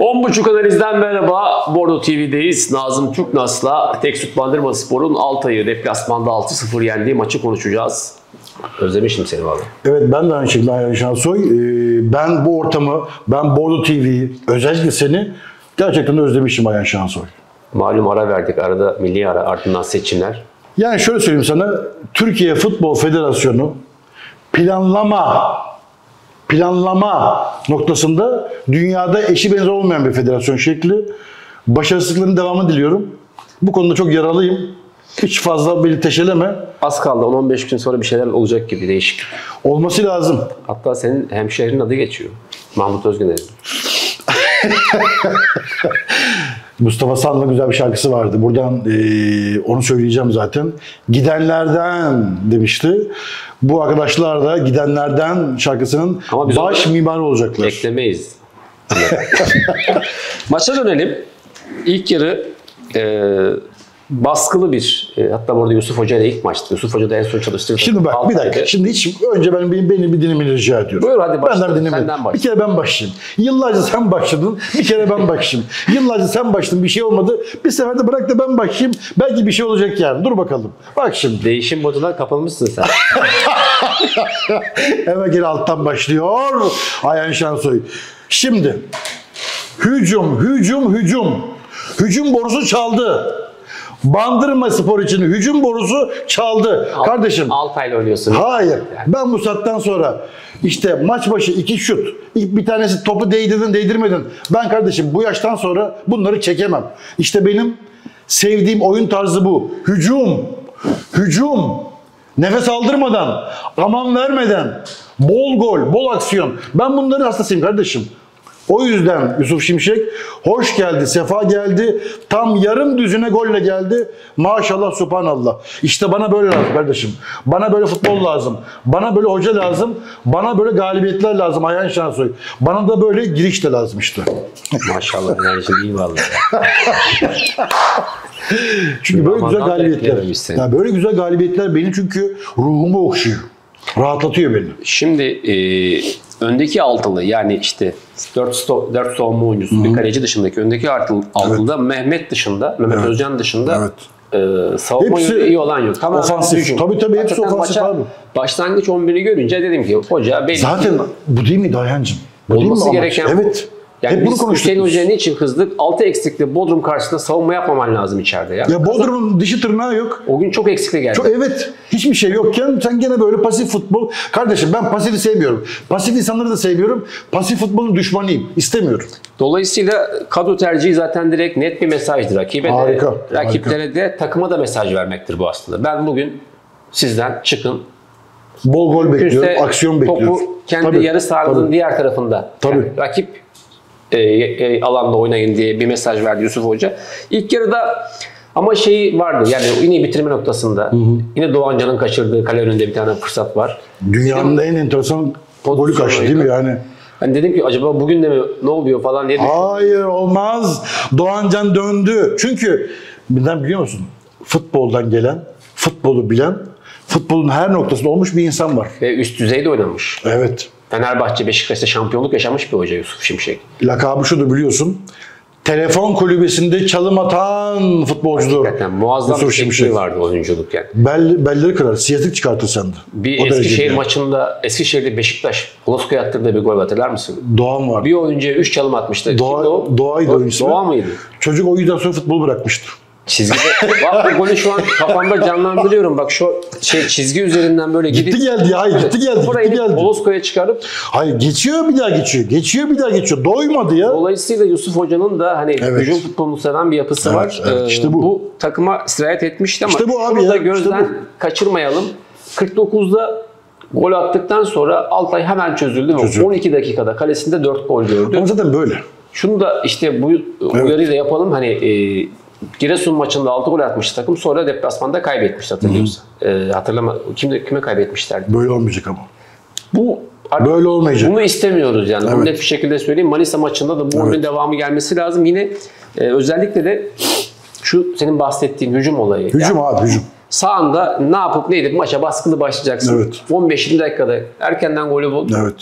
10.30 analizden merhaba. Bordo TV'deyiz. Nazım Türknas'la Teksup Bandırmaspor'un Altay'ı deplasmanda 6-0 yendiği maçı konuşacağız. Özlemişim seni abi. Evet, ben de aynı şekilde Ayhan Şansoy. Ben bu ortamı, ben Bordo TV'yi, özellikle seni gerçekten özlemişim Ayhan Şansoy. Malum ara verdik. Arada milli ara, ardından seçimler. Yani şöyle söyleyeyim sana, Türkiye Futbol Federasyonu planlama noktasında dünyada eşi benzer olmayan bir federasyon şekli. Başarısızlıkların devamını diliyorum. Bu konuda çok yaralıyım. Hiç fazla beni teşeleme. Az kaldı. 10-15 gün sonra bir şeyler olacak gibi, değişik. Olması lazım. Hatta senin hemşehrin adı geçiyor. Mahmut Özgüner'in. Mustafa Sandal'ın güzel bir şarkısı vardı. Buradan onu söyleyeceğim zaten. Gidenlerden demişti. Bu arkadaşlar da Gidenlerden şarkısının baş mimarı olacaklar. Eklemeyiz. Maça dönelim. İlk yarı baskılı bir, hatta bu arada Yusuf Hoca ile ilk maçtı. Yusuf Hoca da en son çalıştırdı. Şimdi bak bir dakika. Şimdi önce beni bir dinlemeni rica ediyorum. Buyur hadi başla. Senden başla. Bir kere ben başlayayım. Yıllarca sen başladın. Bir kere ben başlayayım. Yıllarca sen başladın. Bir şey olmadı. Bir sefer de bırak da ben başlayayım. Belki bir şey olacak yani. Dur bakalım. Bak şimdi. Değişim moduna kapılmışsın sen. Hemen geri alttan başlıyor Ayhan Şansoy. Şimdi hücum borusu çaldı. Bandırmaspor için hücum borusu çaldı. Kardeşim. Altay'la oynuyorsun. Hayır. Yani. Ben bu saatten sonra işte maç başı 2 şut. Bir tanesi topu değdirmedin. Ben kardeşim bu yaştan sonra bunları çekemem. İşte benim sevdiğim oyun tarzı bu. Hücum. Nefes aldırmadan, aman vermeden, bol gol, bol aksiyon. Ben bunların hastasıyım kardeşim. O yüzden Yusuf Şimşek hoş geldi, sefa geldi. Tam yarım düzine golle geldi. Maşallah, subhanallah. İşte bana böyle lazım kardeşim. Bana böyle futbol lazım. Bana böyle hoca lazım. Bana böyle galibiyetler lazım Ayhan Şansoy. Bana da böyle giriş de lazım işte. Maşallah, enerji iyi vallahi. Çünkü böyle güzel galibiyetler. Yani böyle güzel galibiyetler beni çünkü ruhumu okşuyor. Rahatlatıyor beni. Şimdi öndeki altılı, yani işte 4 savunma oyuncusu, bir kaleci dışındaki öndeki altılı, evet. Mehmet dışında, Mehmet Özcan dışında savunma iyi olan yok. Tamam, ofansif. Tabii hepsi ofansif abi. Başlangıç 11'i görünce dedim ki hoca belli. Zaten bu değil mi Ayhancığım? Olması gereken evet. Yani hep bunu konuştuk. Hüseyin Hoca'nın için kızdık. 6 eksikli Bodrum karşısında savunma yapmaman lazım içeride. Ya Bodrum'un dişi tırnağı yok. O gün çok eksikli geldi. Evet. Hiçbir şey yokken sen gene böyle pasif futbol. Kardeşim ben pasifi sevmiyorum. Pasif insanları da sevmiyorum. Pasif futbolun düşmanıyım. İstemiyorum. Dolayısıyla kadro tercihi zaten direkt net bir mesajdır. Harika. Rakiplere de takıma da mesaj vermektir bu aslında. Ben bugün sizden çıkın. Bol gol bekliyorum. Aksiyon bekliyorum. Topu kendi yarı sahanın diğer tarafında. Yani rakip alanda oynayın diye bir mesaj verdi Yusuf Hoca. İlk yarıda ama şey vardı, yani yine bitirme noktasında. Yine Doğancan'ın kaçırdığı kale önünde bir tane fırsat var. Dünyanın en enteresan golü kaçtı değil mi yani? Ben dedim ki acaba bugün de mi ne oluyor falan diye düşündüm. Hayır, olmaz. Doğancan döndü. Çünkü neden biliyor musun? Futboldan gelen, futbolu bilen, futbolun her noktasında olmuş bir insan var. Ve üst düzeyde oynamış. Evet. Fenerbahçe, Beşiktaş'ta şampiyonluk yaşamış bir hoca Yusuf Şimşek. Lakabı şudur biliyorsun. Telefon kulübesinde çalım atan futbolcudur. Hakikaten muazzam bir şekli vardı oyunculuk yani. Belleri kırar, siyatik çıkartır sende. Bir Eskişehir maçında, Eskişehir'de Beşiktaş Holosko'ya attırdığı bir gol hatırlar mısın? Doğan var. Bir oyuncuya 3 çalım atmıştı. Doğa'ydı o ismi. Doğa mıydı? Çocuk o yüzden sonra futbolu bırakmıştı. Çizgide. Bak bu golü şu an kafamda canlandırıyorum. Bak şu çizgi üzerinden böyle gidip. Gitti geldi ya. Gitti geldi. Holosko'ya çıkarıp. Hayır, geçiyor bir daha geçiyor. Geçiyor bir daha geçiyor. Doymadı ya. Dolayısıyla Yusuf Hoca'nın da hani hücum futbolunu seven bir yapısı var. Evet, işte bu. Bu takıma sirayet etmişti ama işte bu abi bunu da ya, gözden işte kaçırmayalım. 49'da gol attıktan sonra Altay hemen çözüldü ve 12 dakikada kalesinde 4 gol gördü. Ama zaten böyle. Şunu da işte bu uyarıyı da yapalım. Hani Giresun maçında 6 gol atmış takım, sonra deplasmanda kaybetmiş hatırlıyorsan. Hatırlama, kime kaybetmişlerdi? Böyle olmayacak ama. Bu böyle olmayacak. Bunu istemiyoruz yani. Bunu net bir şekilde söyleyeyim. Manisa maçında da bu oyunun devamı gelmesi lazım. Yine özellikle de şu senin bahsettiğin hücum olayı. Hücum yani, abi hücum. Sağında ne yapıp ne edip maça baskılı başlayacaksın. Evet. 15-20 dakikada erkenden golü bul. Evet.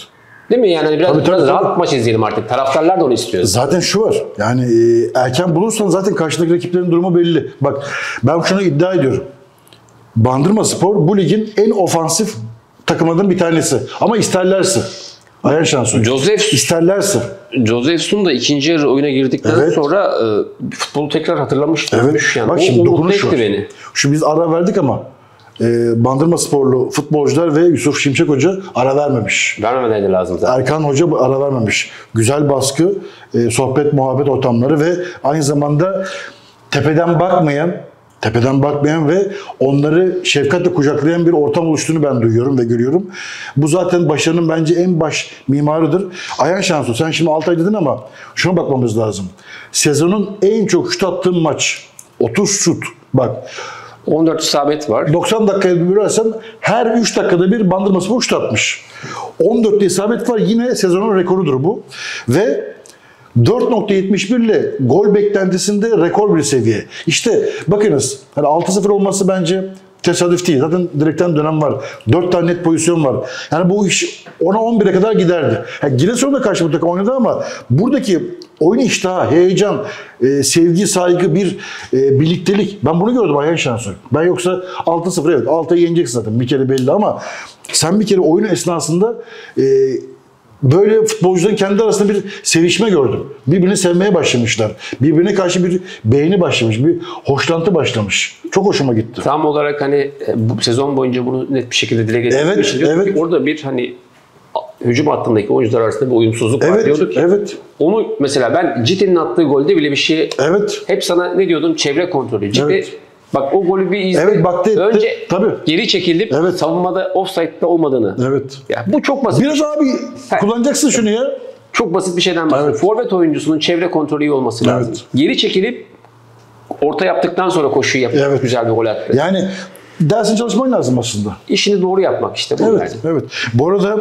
Değil mi? Yani biraz, Tabii, biraz tabii, rahat tabii. maç izleyelim artık. Taraftarlar da onu istiyor. Zaten şu var. Yani erken bulursan zaten karşındaki rakiplerin durumu belli. Bak ben şunu iddia ediyorum. Bandırmaspor bu ligin en ofansif takımlarından bir tanesi. Ama isterlerse. Ayhan Şansoy. İsterlerse. Josefson da ikinci yarı oyuna girdikten Evet. sonra futbolu tekrar hatırlamış. Evet. Dönmüş yani. Bak O şimdi mutlu dokunuş var. etti beni. Şu biz ara verdik ama Bandırmasporlu futbolcular ve Yusuf Şimşek Hoca ara vermemiş. Vermemeydi lazım zaten. Erkan Hoca ara vermemiş. Güzel baskı, sohbet, muhabbet ortamları ve aynı zamanda tepeden bakmayan ve onları şefkatle kucaklayan bir ortam oluştuğunu ben duyuyorum ve görüyorum. Bu zaten başarının bence en baş mimarıdır. Ayhan Şansu, sen şimdi Altay dedin ama şuna bakmamız lazım. Sezonun en çok şut attığın maç. 30 şut. Bak. 14 isabet var. 90 dakikaya bölersen her 3 dakikada bir Bandırmaspor şut atmış. 14 isabet var. Yine sezonun rekorudur bu. Ve 4.71 ile gol beklentisinde rekor bir seviye. İşte bakınız hani 6-0 olması bence tesadüf değil. Zaten direkten dönem var. 4 tane net pozisyon var. Yani bu iş 10'a 11'e kadar giderdi. Giresun'da karşı bu takım oynadı ama buradaki oyun iştahı, heyecan, sevgi, saygı, bir birliktelik. Ben bunu gördüm Ayhan Şansoy. Ben yoksa 6-0 evet 6'yı yeneceksin zaten bir kere belli ama sen bir kere oyun esnasında böyle futbolcuların kendi arasında bir sevişme gördüm. Birbirini sevmeye başlamışlar. Birbirine karşı bir beğeni başlamış. Bir hoşlantı başlamış. Çok hoşuma gitti. Tam olarak hani bu sezon boyunca bunu net bir şekilde dile getirmiş. Evet, evet. Orada bir hani hücum hattındaki oyuncular arasında bir uyumsuzluk var Evet, diyorduk ki. evet. Onu mesela ben Cite'nin attığı golde bile bir şey Evet. hep sana ne diyordum? Çevre kontrolü. Cite Evet. bak o golü bir izle. Evet, baktı etti. Önce Tabii. geri çekilip Evet. savunmada offside'da olmadığını. Evet. Ya bu çok basit. Biraz abi kullanacaksın şunu ya. Çok basit bir şeyden bahsediyorum. Evet. Forvet oyuncusunun çevre kontrolü iyi olması lazım. Evet. Geri çekilip orta yaptıktan sonra koşuyu yapıp Evet. güzel bir gol attı. Yani dersini çalışman lazım aslında. İşini doğru yapmak işte bu Evet, yani. evet. Bu arada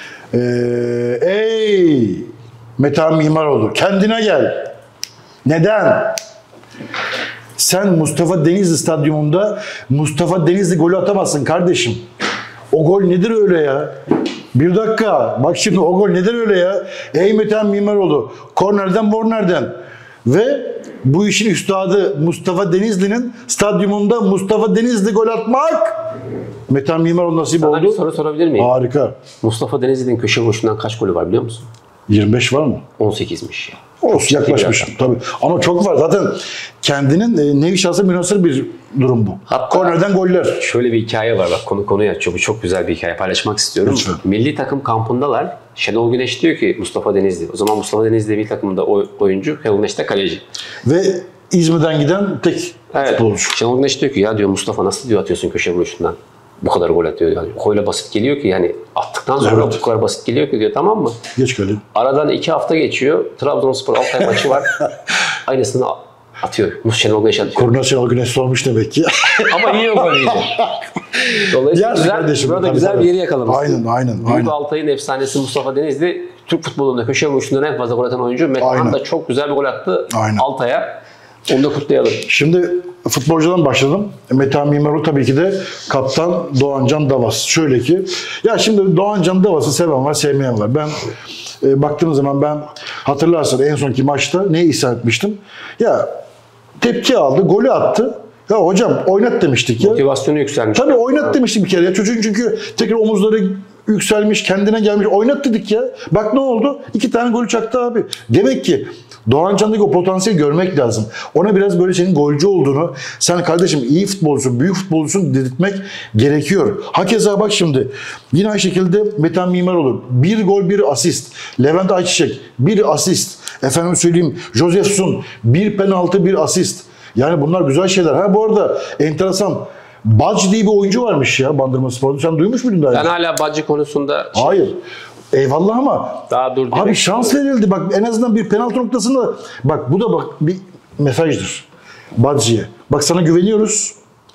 ey Metehan Mimaroğlu kendine gel. Neden? Sen Mustafa Denizli Stadyumunda Mustafa Denizli golü atamazsın kardeşim. O gol nedir öyle ya? Bir dakika. Bak şimdi o gol nedir öyle ya? Ey Metehan Mimaroğlu. Kornerden. Ve bu işin üstadı Mustafa Denizli'nin stadyumunda Mustafa Denizli gol atmak. Metehan Mimaroğlu nasip Sana bir oldu. soru sorabilir miyim? Harika. Mustafa Denizli'nin köşe vuruşundan kaç golü var biliyor musun? 25 var mı? 18'miş. Olsun yaklaşmışım tabii. Ama çok var. Zaten kendinin nevi şahsa münhasır bir durum bu. Hatta- Kornerden goller. Şöyle bir hikaye var bak konuyu açıyor. Bu çok güzel bir hikaye paylaşmak istiyorum. Lütfen. Milli takım kampındalar. Şenol Güneş diyor ki Mustafa Denizli. O zaman Mustafa Denizli milli takımında oyuncu. Şenol Güneş de kaleci. Ve İzmir'den giden tek futbolcu. Şenol Güneş diyor ki ya diyor Mustafa nasıl diyor atıyorsun köşe vuruşundan? Bu kadar gol atıyor. Yani öyle basit geliyor ki yani attıktan sonra Evet. bu kadar basit geliyor ki diyor tamam mı? Geç kalıyor. Aradan 2 hafta geçiyor. Trabzonspor Altay maçı var. Aynısını atıyor. Şenol Güneş atıyor. Korner Şenol Güneş sormuş demek ki. Ama iyi o golüydü. Dolayısıyla Yersin güzel, kardeşim, burada tabii, güzel tabii. bir yeri yakalamışsın. Aynen. Büyük Altay'ın efsanesi Mustafa Denizli. Türk futbolunda köşe vuruşundan en fazla gol atan oyuncu. Metehan Aynen. da çok güzel bir gol attı Aynen. Altay'a. Onu da kutlayalım. Şimdi futbolcudan başladım. Metehan Mimaroğlu tabii ki de kaptan Doğancan Davas. Şöyle ki, ya şimdi Doğancan Davas'ı seven var, sevmeyen var. Ben baktığım zaman ben hatırlarsan en sonki maçta neye isyan etmiştim? Ya tepki aldı, golü attı. Ya hocam oynat demiştik ya. Motivasyonu yükselmiş. Tabii oynat demiştik bir kere ya. Çocuğun çünkü tekrar omuzları yükselmiş, kendine gelmiş. Oynat dedik ya. Bak ne oldu? 2 tane golü çaktı abi. Demek ki Doğancan'daki o potansiyeli görmek lazım. Ona biraz böyle senin golcü olduğunu, sen kardeşim iyi futbolcusun, büyük futbolcusun dedirtmek gerekiyor. Hakeza bak şimdi yine aynı şekilde Metehan Mimaroğlu 1 gol 1 asist. Levent Ayçiçek 1 asist. Efendim söyleyeyim Josefson 1 penaltı 1 asist. Yani bunlar güzel şeyler. Ha bu arada enteresan. Badge diye bir oyuncu varmış ya Bandırmaspor'da. Sen duymuş muydun daha Ben önce? hala Bacı konusunda Hayır. Eyvallah ama daha dur. abi şans verildi. Bak en azından bir penaltı noktasında bak bu da bak bir mesajdır. Badge'ye. Bak sana güveniyoruz.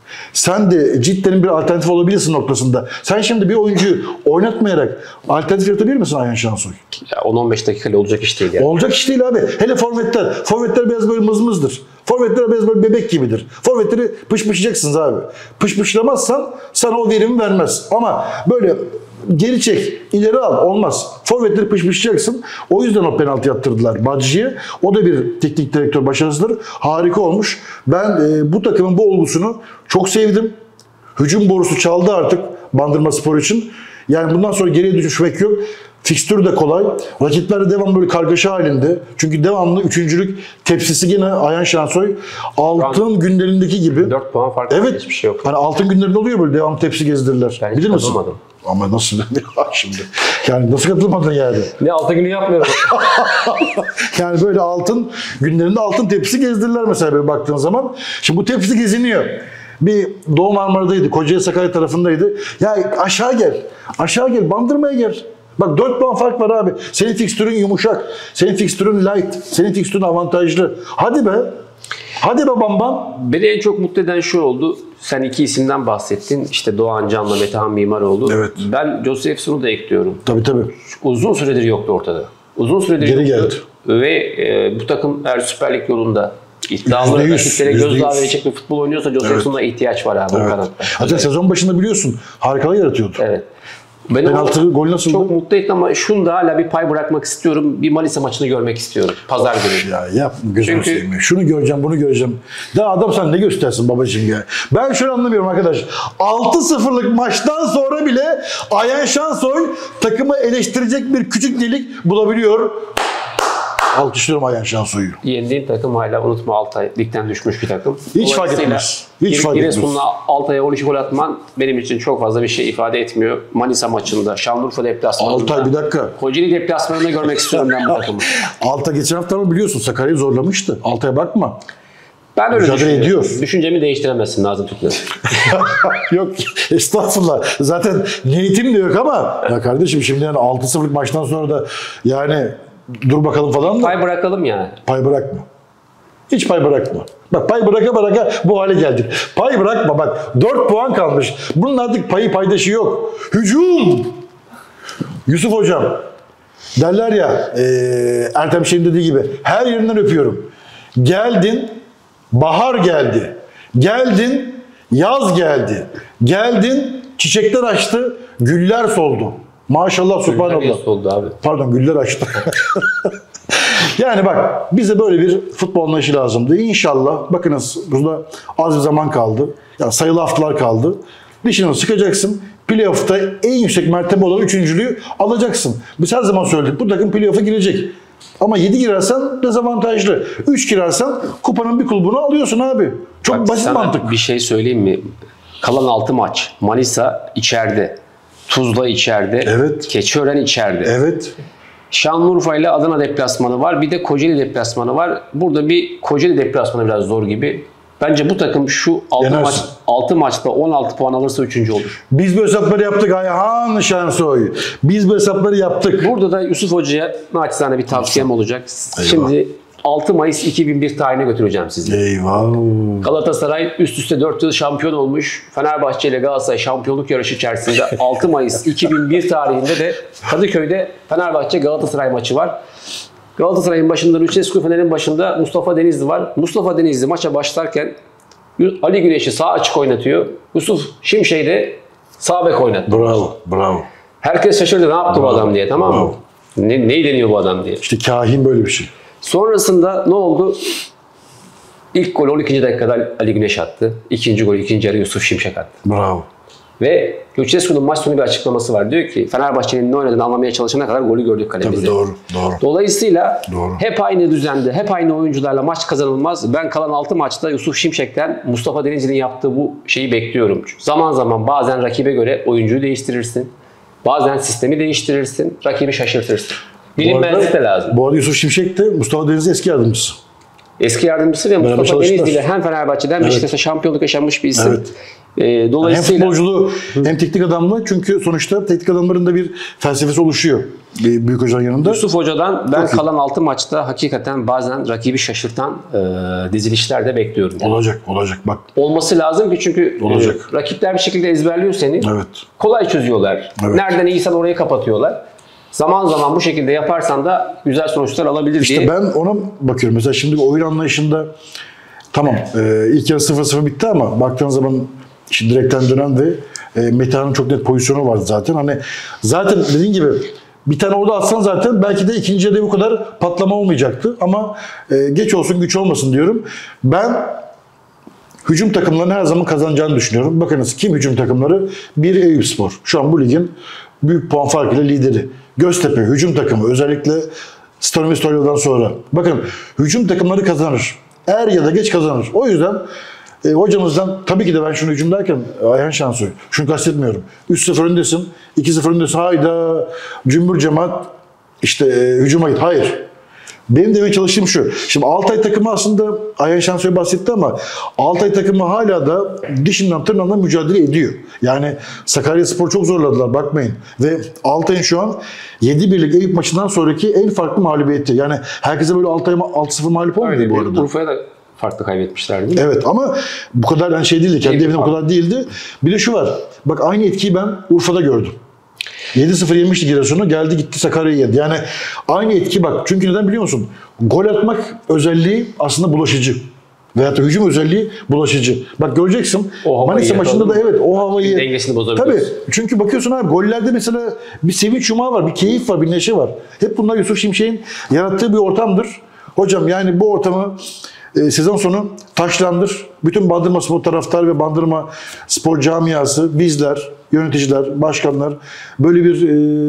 Sen de cidden bir alternatif olabilirsin noktasında. Sen şimdi bir oyuncuyu oynatmayarak alternatif yaratabilir misin Ayhan Şansoy? Ya 10-15 dakikayla olacak iş değil yani. Olacak iş değil abi. Hele forvetler. Forvetler biraz böyle mızmızdır. Forvetler biraz böyle bebek gibidir. Forvetleri pışpışlayacaksınız abi. Pışpışlamazsan sana o verimi vermez. Ama böyle geri çek, ileri al. Olmaz. Forvetleri pışpışlayacaksın. O yüzden o penaltı attırdılar Badji'ye. O da bir teknik direktör başarısıdır. Harika olmuş. Ben bu takımın bu olgusunu çok sevdim. Hücum borusu çaldı artık Bandırmaspor için. Yani bundan sonra geriye düşmek yok. Fikstür de kolay. Rakipler de devamlı böyle kargaşa halinde. Çünkü devamlı üçüncülük tepsisi gene Ayhan Şansoy. Altın günlerindeki gibi. 4 puan fark var. Evet. Hiçbir şey yok. Hani altın günlerinde oluyor böyle devamlı tepsi gezdirirler. Ben hiç Bilir misin? katılmadım. Ama nasıl şimdi? Yani nasıl katılmadın yani? Ne altı günü yapmıyorum. Yani böyle altın günlerinde altın tepsi gezdirirler mesela böyle baktığın zaman. Şimdi bu tepsi geziniyor. Bir Doğu Marmara'daydı, Kocaeli Sakarya tarafındaydı. Ya aşağı gel, aşağı gel, Bandırma'ya gel. Bak 4 puan fark var abi. Senin fikstürün yumuşak, senin fikstürün light, senin fikstürün avantajlı. Hadi be. Hadi be Bambam. Beni en çok mutlu eden şu oldu. Sen iki isimden bahsettin. İşte Doğan Can'la Metehan Mimaroğlu. Evet. Ben Josephson'u da ekliyorum. Tabii. Uzun süredir yoktu ortada. Uzun süredir Geri yoktu. Ve bu takım eğer Süper Lig yolunda iddialı %100, rakiplere gözdağı %100. verecek bir futbol oynuyorsa Josephson'a ihtiyaç var abi o kanatta. Hatta sezon başında biliyorsun harikalar yaratıyordu. Evet. Beni Penaltı, gol nasıldı? Çok mutlu etti ama şunu da hala bir pay bırakmak istiyorum. Bir Manisa maçını görmek istiyorum. Pazar günü. Ya yapma gözünü Çünkü- seveyim. Şunu göreceğim, bunu göreceğim. Daha adam sen ne göstersin babacığım ya. Ben şöyle anlamıyorum arkadaş. 6-0'lık maçtan sonra bile Ayhan Şansoy takımı eleştirecek bir küçük delik bulabiliyor. Alkışlıyorum Ayhan Şansoy'u. Yendiğin takım hala unutma Altay ligden düşmüş bir takım. Hiç fark Dolayısıyla etmez. Hiç fark etmez. Giresun'la Altay'a 12 gol atman benim için çok fazla bir şey ifade etmiyor. Manisa maçında, Şanlıurfa deplasmanında. Altay bir dakika. Kocaeli deplasmanında görmek istiyorum ben bu takımı. Altay geçen hafta ama biliyorsun Sakarya'yı zorlamıştı. Altay'a bakma. Ben öyle Mücadele düşünüyorum. ediyor. Düşüncemi değiştiremezsin Nazım Tükler. Yok estağfurullah. Zaten niyetim de yok ama ya kardeşim şimdi yani 6-0'lık maçtan sonra da yani dur bakalım falan da Pay bırakalım yani. pay bırakma. Hiç pay bırakma. Bak pay bıraka bu hale geldik. Pay bırakma bak 4 puan kalmış. Bunun artık payı paydaşı yok. Hücum! Yusuf hocam derler ya Ertem Şen'in dediği gibi her yerinden öpüyorum. Geldin, bahar geldi. Geldin, yaz geldi. Geldin, çiçekler açtı, güller soldu. Maşallah subhanallah. Nereye oldu abi? Pardon güller açtı. Yani bak bize böyle bir futbol anlayışı lazımdı. İnşallah bakınız burada az bir zaman kaldı. Ya sayılı haftalar kaldı. Dişini sıkacaksın. Playoff'ta en yüksek mertebe olan üçüncülüğü alacaksın. Biz her zaman söyledik bu takım playoff'a girecek. Ama 7 girersen dezavantajlı. 3 girersen kupanın bir kulbunu alıyorsun abi. Çok Bak, basit sana mantık. bir şey söyleyeyim mi? Kalan 6 maç. Manisa içeride. Tuzla içeride. Evet. Keçiören içeride. Evet. Şanlıurfa ile Adana deplasmanı var. Bir de Kocaeli deplasmanı var. Burada bir Kocaeli deplasmanı biraz zor gibi. Bence bu takım şu 6 Yenersin. 6 maçta 16 puan alırsa 3. olur. Biz bu hesapları yaptık Ayhan Şansoy. Biz bu hesapları yaptık. Burada da Yusuf Hoca'ya naçizane bir tavsiyem olacak. Şimdi 6 Mayıs 2001 tarihine götüreceğim sizi. Eyvah. Galatasaray üst üste 4 yıl şampiyon olmuş. Fenerbahçe ile Galatasaray şampiyonluk yarışı içerisinde 6 Mayıs 2001 tarihinde de Kadıköy'de Fenerbahçe Galatasaray maçı var. Galatasaray'ın başında Lucescu, Fener'in başında Mustafa Denizli var. Mustafa Denizli maça başlarken Ali Güneş'i sağ açık oynatıyor. Yusuf Şimşek'i de sağ bek oynatıyor. Bravo. Herkes şaşırdı ne yaptı bu adam diye, tamam mı? Bravo. Neyi deniyor bu adam diye. İşte kahin böyle bir şey. Sonrasında ne oldu? İlk golü 12. dakikada Ali Güneş attı. İkinci golü ikinci yarı Yusuf Şimşek attı. Bravo. Ve Lucescu'nun maç sonu bir açıklaması var. Diyor ki Fenerbahçe'nin ne oynadığını anlamaya çalışana kadar golü gördük kalemizde. Tabii doğru. Dolayısıyla Doğru. hep aynı düzende, hep aynı oyuncularla maç kazanılmaz. Ben kalan 6 maçta Yusuf Şimşek'ten Mustafa Denizli'nin yaptığı bu şeyi bekliyorum. Zaman zaman bazen rakibe göre oyuncuyu değiştirirsin. Bazen sistemi değiştirirsin. Rakibi şaşırtırsın. Bilinmezlik de lazım. Bu arada Yusuf Şimşek de Mustafa Denizli eski yardımcısı. Eski yardımcısı ve Mustafa çalıştılar. Denizli ile hem Fenerbahçe'den Beşiktaş'a şampiyonluk yaşanmış bir isim. Evet. Hem Dolayısıyla futbolculuğu hem teknik adamlığı çünkü sonuçta teknik adamların da bir felsefesi oluşuyor. Bir büyük hocanın yanında. Yusuf Hoca'dan ben kalan 6 maçta hakikaten bazen rakibi şaşırtan dizilişler de bekliyorum. Olacak bak. Olması lazım ki çünkü Olacak. rakipler bir şekilde ezberliyor seni. Evet. Kolay çözüyorlar. Evet. Nereden iyisen orayı kapatıyorlar. Zaman zaman bu şekilde yaparsan da güzel sonuçlar alabilir İşte diye. ben ona bakıyorum. Mesela şimdi oyun anlayışında Tamam. İlk yarı 0-0 bitti ama baktığın zaman işte direkten dönen ve Metehan'ın çok net pozisyonu vardı zaten. Hani zaten dediğin gibi bir tane orada atsan zaten belki de ikinci yarıda bu kadar patlama olmayacaktı. Ama geç olsun güç olmasın diyorum. Ben hücum takımlarının her zaman kazanacağını düşünüyorum. Bakınız kim hücum takımları? Bir Eyüpspor. Şu an bu ligin büyük puan farkıyla lideri. Göztepe hücum takımı özellikle Stolyo'dan sonra. Bakın hücum takımları kazanır. Er ya da geç kazanır. O yüzden hocamızdan tabii ki de ben şunu hücum derken Ayhan Şansoy. Şunu kastetmiyorum. 3-0 öndesin, 2-0 öndesin. Hayda cümbür cemaat işte hücuma git. Hayır. Benim demeye çalıştığım şu. Şimdi Altay takımı aslında Ayhan Şansoy bahsetti ama Altay takımı hala da dişinden tırnağından mücadele ediyor. Yani Sakaryaspor çok zorladılar bakmayın. Ve Altay'ın şu an 7-1'lik Eyüp maçından sonraki en farklı mağlubiyeti. Yani herkese böyle Altay'a 6-0 mağlup olmadı bu arada. Urfa'ya da farklı kaybetmişler değil mi? Evet ama bu kadar yani şey değildi. Kendi evinde bu kadar değildi. Bir de şu var. Bak aynı etkiyi ben Urfa'da gördüm. 7-0 yemişti Giresun'u. Geldi gitti Sakarya'yı yedi. Yani aynı etki bak. Çünkü neden biliyor musun? Gol atmak özelliği aslında bulaşıcı. Veyahut da hücum özelliği bulaşıcı. Bak göreceksin. Manisa maçında da evet o havayı. Dengesini bozabiliyorsun. Tabii. Çünkü bakıyorsun abi gollerde mesela bir sevinç yumağı var. Bir keyif var. Bir neşe var. Hep bunlar Yusuf Şimşek'in yarattığı bir ortamdır. Hocam yani bu ortamı sezon sonu taşlandır. Bütün Bandırma Spor taraftar ve Bandırma Spor camiası, bizler, yöneticiler, başkanlar böyle bir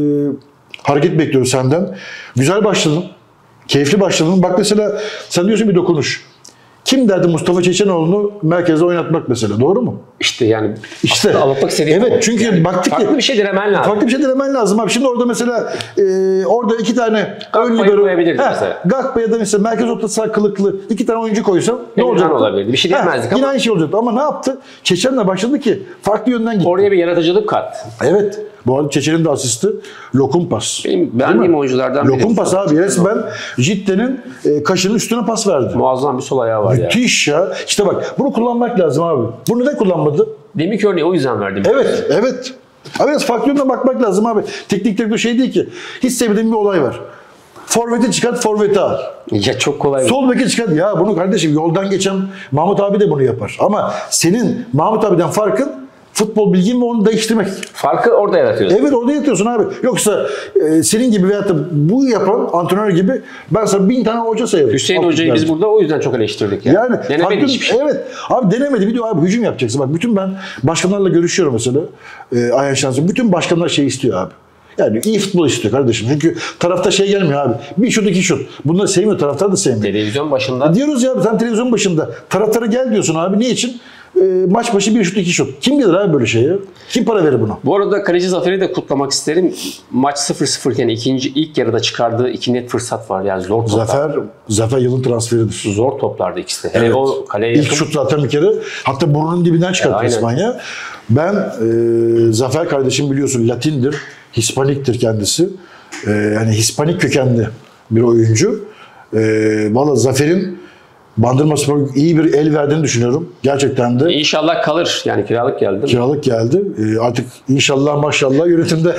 hareket bekliyoruz senden. Güzel başladın. Keyifli başladın. Bak mesela sen diyorsun bir dokunuş. Kim derdi Mustafa Çeçenoğlu'nu merkezde oynatmak mesela. Doğru mu? İşte yani İşte anlatmak istediğim evet çünkü yani baktık farklı ki bir şey denemen lazım. farklı bir şey denemen lazım abi. Şimdi orada mesela orada iki tane ön Gakpa'yı libero koyabilirdin mesela. Gakpa ya da mesela merkez orta saha kılıklı iki tane oyuncu koysam ne Emirhan olacaktı? olabilirdi. Bir şey diyemezdik Yine ama. aynı şey olacaktı ama ne yaptı? Çeçen'le başladı ki farklı yönden gitti. Oraya bir yaratıcılık kat. Evet. Bu arada Çeçen'in de asisti Lokum pas. Benim beğendiğim oyunculardan biri. Lokum pas abi resmen Jitte'nin kaşının üstüne pas verdi. Muazzam bir sol ayağı var ya. Müthiş ya. İşte bak bunu kullanmak lazım abi. Bunu da kullanmadı. Deminki örneği o yüzden verdim. Evet, evet. Abi biraz farklı yönden bakmak lazım abi. Teknik direktör şey değil ki. Hiç sevdiğim bir olay var. Forvet'i çıkart, forvet'i al. Ya çok kolay. Sol beki çıkart. Ya bunu kardeşim yoldan geçen Mahmut abi de bunu yapar. Ama senin Mahmut abiden farkın futbol bilgin ve onu değiştirmek. Farkı orada yaratıyorsun. Evet orada yatıyorsun abi. Yoksa senin gibi veyahut da bu yapan antrenör gibi ben sana 1000 tane hoca sayarım. Hüseyin Hoca'yı biz burada o yüzden çok eleştirdik ya. Yani Denemedi farklı, hiçbir şey. Evet. Abi denemedi. Bir de abi hücum yapacaksın. Bak bütün ben başkanlarla görüşüyorum mesela. Ayhan Şansı. Bütün başkanlar şey istiyor abi. Yani iyi futbol istiyor kardeşim. Çünkü tarafta şey gelmiyor abi. Bir şut iki şut. Bunları sevmiyor. Taraftar da sevmiyor. Televizyon başında. Diyoruz ya sen televizyon başında. Taraftara gel diyorsun abi. Ne için? Maç başı bir şut iki şut. Kim bilir abi böyle şey ya? Kim para verir buna? Bu arada kaleci Zafer'i de kutlamak isterim. Maç 0-0 iken ilk yarıda çıkardığı iki net fırsat var. Yani zor toplar. Zafer yılın transferidir. Zor toplardı ikisi de. Hele Evet. o kaleye İlk yakın. şut zaten bir kere. Hatta burnunun dibinden çıkarttı Aynen. İspanya. Ben Zafer kardeşim biliyorsun Latindir. Hispaniktir kendisi. Yani Hispanik kökenli bir oyuncu. Valla Zafer'in Bandırma Spor'a iyi bir el verdiğini düşünüyorum. Gerçekten de. İnşallah kalır. Yani kiralık geldi. Kiralık geldi. Artık inşallah maşallah yönetimde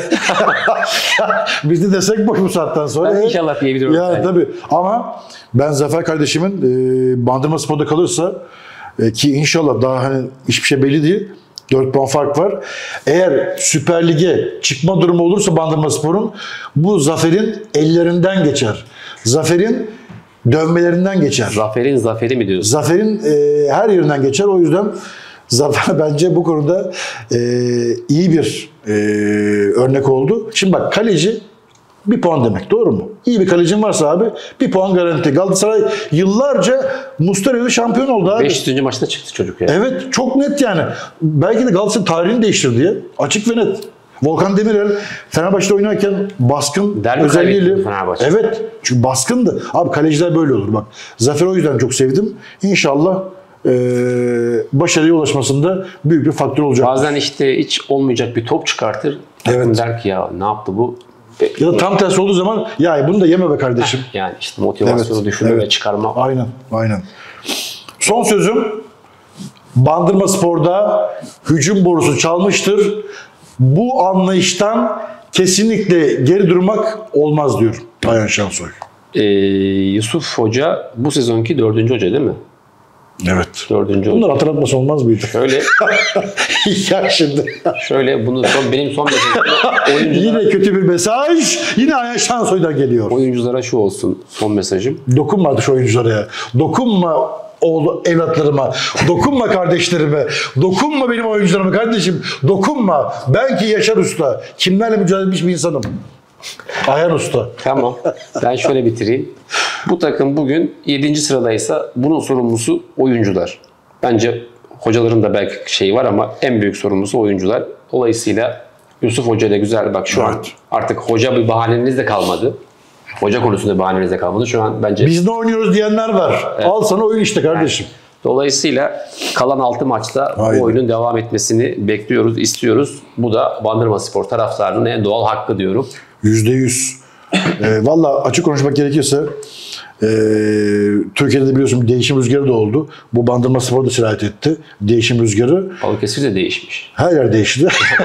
biz de desek boş bu saatten sonra. Ben inşallah diyebilirim. Ya Yani. tabii ama ben Zafer kardeşimin Bandırma Spor'da kalırsa ki inşallah daha hani hiçbir şey belli değil. 4 puan fark var. Eğer Süper Lig'e çıkma durumu olursa Bandırma Spor'un bu Zafer'in ellerinden geçer. Zafer'in dövmelerinden geçer. Zafer'in zaferi mi diyorsun? Zafer'in her yerinden geçer. O yüzden Zafer bence bu konuda iyi bir örnek oldu. Şimdi bak kaleci bir puan demek. Doğru mu? İyi bir kalecin varsa abi bir puan garanti. Galatasaray yıllarca Muslera'yla şampiyon oldu abi. 500. maçta çıktı çocuk ya. Evet çok net yani. Belki de Galatasaray tarihini değiştirdi ya. Açık ve net. Volkan Demirel Fenerbahçe'de oynarken baskın Derbi özelliğiyle. kaybetti Fenerbahçe. Evet. Çünkü baskındı. Abi kaleciler böyle olur bak. Zafer o yüzden çok sevdim. İnşallah başarıya ulaşmasında büyük bir faktör olacak. Bazen işte hiç olmayacak bir top çıkartır. Evet. Der ki ya ne yaptı bu? Ya da tam tersi olduğu zaman ya bunu da yeme be kardeşim. Yani işte motivasyonu Evet, düşünme evet. ve çıkarma. Aynen, aynen. Son sözüm Bandırma Spor'da hücum borusu çalmıştır. Bu anlayıştan kesinlikle geri durmak olmaz diyor Ayhan Şansoy. Yusuf Hoca bu sezonki 4. hoca değil mi? Evet. 4. Bunları oyuncu. hatırlatması olmaz mıydı? Şöyle, Ya şimdi. şöyle bunu benim son mesajım Yine kötü bir mesaj. Yine Ayhan Şansoy'dan geliyor. oyunculara şu olsun son mesajım. Dokunma artık şu oyunculara ya. Dokunma evlatlarıma. Dokunma kardeşlerime. Dokunma benim oyuncularıma kardeşim. Dokunma. Ben ki Yaşar Usta. Kimlerle mücadele etmiş bir insanım. Ayhan Usta. Tamam. Ben şöyle bitireyim. Bu takım bugün 7. sıradaysa bunun sorumlusu oyuncular. Bence hocaların da belki şeyi var ama en büyük sorumlusu oyuncular. Dolayısıyla Yusuf Hoca ile güzel bak şu an Evet. artık hoca bir bahaneniz de kalmadı. Hoca konusunda bahaneniz de kalmadı. Şu an bence Biz ne oynuyoruz diyenler var. Al sana oyun işte kardeşim. dolayısıyla kalan 6 maçta Aynen. bu oyunun devam etmesini bekliyoruz, istiyoruz. Bu da Bandırmaspor taraftarının en doğal hakkı diyorum. %100. Valla açık konuşmak gerekirse Türkiye'de de biliyorsun bir değişim rüzgarı da oldu. Bu Bandırmaspor da sirayet etti. Değişim rüzgarı. Balıkesir de değişmiş. Her yer değişti.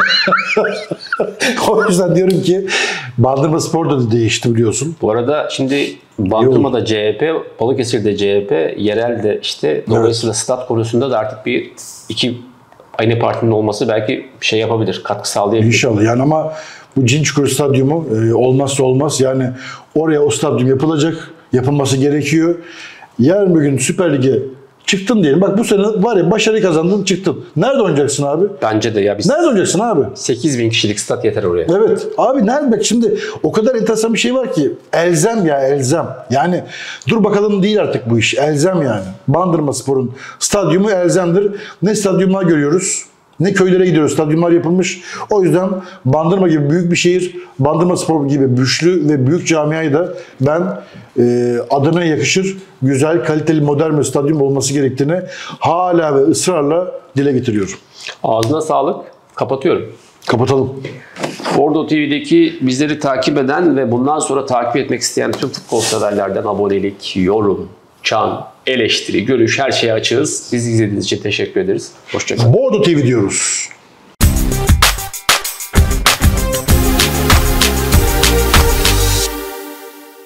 O yüzden diyorum ki Bandırmaspor da değişti biliyorsun. Bu arada şimdi Bandırma'da CHP, Balıkesir'de CHP, yerelde işte dolayısıyla stat konusunda da artık iki aynı partinin olması belki şey yapabilir, katkı sağlayabilir. İnşallah yani ama bu Cinçukur Stadyumu olmazsa olmaz. Yani oraya o stadyum yapılacak. Yapılması gerekiyor. Yarın bir gün Süper Lig'e çıktın diyelim. Bak bu sene var ya başarı kazandın çıktın. Nerede oynayacaksın abi? Bence de ya biz Nerede oynayacaksın abi? 8.000 kişilik stat yeter oraya. Evet. Abi nerede? Bak şimdi o kadar enteresan bir şey var ki. Elzem ya elzem. Yani dur bakalım değil artık bu iş. Elzem yani. Bandırmaspor'un stadyumu elzemdir. Ne stadyumlar görüyoruz, ne köylere gidiyoruz. Stadyumlar yapılmış. O yüzden Bandırma gibi büyük bir şehir, Bandırmaspor gibi güçlü ve büyük camiayı da ben adına yakışır, güzel, kaliteli, modern bir stadyum olması gerektiğini hala ve ısrarla dile getiriyorum. Ağzına sağlık. Kapatıyorum. Kapatalım. Bordo TV'deki bizleri takip eden ve bundan sonra takip etmek isteyen tüm futbol severlerden abonelik, yorum, çan, eleştiri, görüş her şeye açığız. Bizi izlediğiniz için teşekkür ederiz. Hoşçakalın. Bordo TV diyoruz.